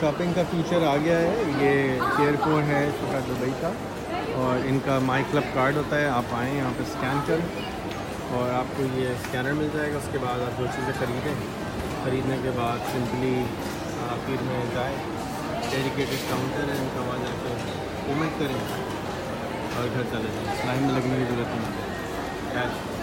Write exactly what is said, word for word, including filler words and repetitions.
Shopping का feature आ गया है। ये केयर फोर है छोटा दुबई का, और इनका माई क्लब कार्ड होता है। आप आएँ यहाँ पे स्कैन करें और आपको ये स्कैनर मिल जाएगा। उसके बाद आप जो चीज़ें ख़रीदें, ख़रीदने के बाद सिंपली आप फिर में जाए, डेडिकेटेड काउंटर है उनका, वहाँ जाकर पेमेंट करें और घर चले जाएँ। लाइन में लगने की ज़रूरत नहीं है।